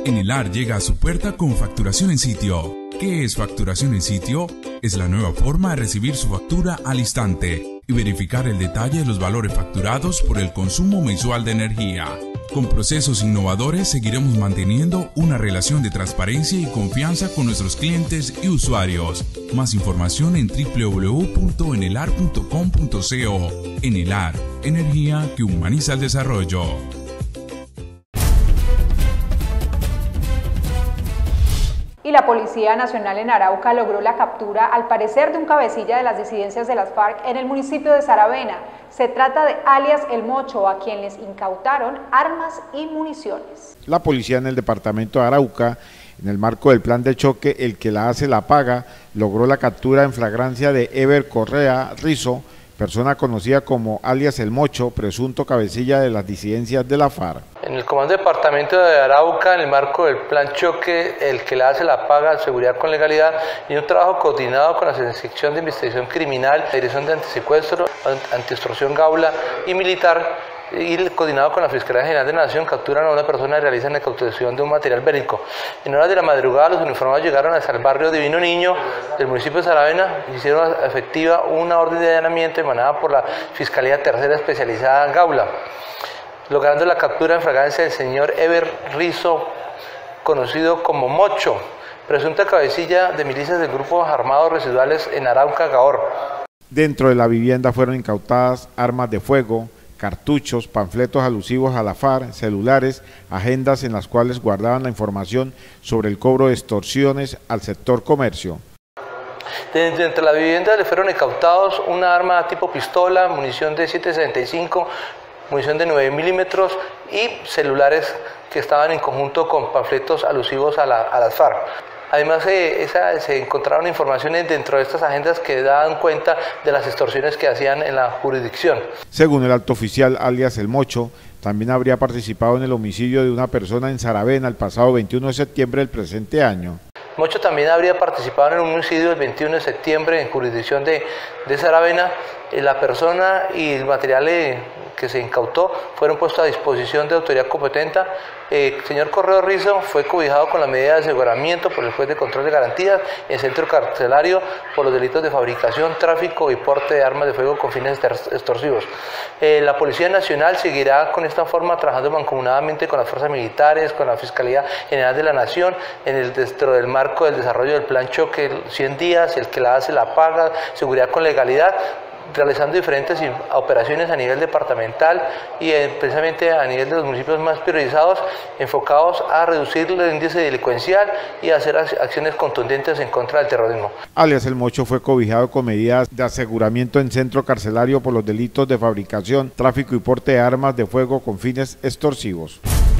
Enelar llega a su puerta con facturación en sitio. ¿Qué es facturación en sitio? Es la nueva forma de recibir su factura al instante y verificar el detalle de los valores facturados por el consumo mensual de energía. Con procesos innovadores seguiremos manteniendo una relación de transparencia y confianza con nuestros clientes y usuarios. Más información en www.enelar.com.co. Enelar, energía que humaniza el desarrollo. Y la Policía Nacional en Arauca logró la captura, al parecer, de un cabecilla de las disidencias de las FARC en el municipio de Saravena. Se trata de alias El Mocho, a quien les incautaron armas y municiones. La policía en el departamento de Arauca, en el marco del plan de choque El que la hace la paga, logró la captura en flagrancia de Ever Correa Rizo, persona conocida como alias El Mocho, presunto cabecilla de las disidencias de la FARC. En el Comando Departamento de Arauca, en el marco del plan choque El que la hace la paga, seguridad con legalidad, y un trabajo coordinado con la Sección de Investigación Criminal, la Dirección de Antisecuestro, Antiextorsión Gaula y Militar, y coordinado con la Fiscalía General de la Nación, capturan a una persona y realizan la incautación de un material bélico. En horas de la madrugada, los uniformados llegaron hasta el barrio Divino Niño del municipio de Saravena y hicieron efectiva una orden de allanamiento emanada por la Fiscalía Tercera Especializada Gaula, logrando la captura en flagrancia del señor Ever Rizo, conocido como Mocho, presunta cabecilla de milicias del Grupo Armados Residuales en Arauca, Gaor. Dentro de la vivienda fueron incautadas armas de fuego, cartuchos, panfletos alusivos a la FARC, celulares, agendas en las cuales guardaban la información sobre el cobro de extorsiones al sector comercio. Dentro de la vivienda le fueron incautados una arma tipo pistola, munición de 7.65, munición de 9 milímetros y celulares que estaban en conjunto con panfletos alusivos a las FARC. Además, se encontraron informaciones dentro de estas agendas que daban cuenta de las extorsiones que hacían en la jurisdicción. Según el alto oficial alias El Mocho, también habría participado en el homicidio de una persona en Saravena el pasado 21 de septiembre del presente año. Mocho también habría participado en un homicidio el 21 de septiembre en jurisdicción de Saravena. La persona y el material que se incautó fueron puestos a disposición de autoridad competente. El señor Correa Rizo fue cobijado con la medida de aseguramiento por el juez de control de garantías en el centro carcelario por los delitos de fabricación, tráfico y porte de armas de fuego con fines extorsivos. La Policía Nacional seguirá con esta forma trabajando mancomunadamente con las fuerzas militares, con la Fiscalía General de la Nación, dentro del marco del desarrollo del plan choque 100 días, El que la hace la paga, seguridad con legalidad, realizando diferentes operaciones a nivel departamental y precisamente a nivel de los municipios más priorizados, enfocados a reducir el índice delincuencial y a hacer acciones contundentes en contra del terrorismo. Alias El Mocho fue cobijado con medidas de aseguramiento en centro carcelario por los delitos de fabricación, tráfico y porte de armas de fuego con fines extorsivos.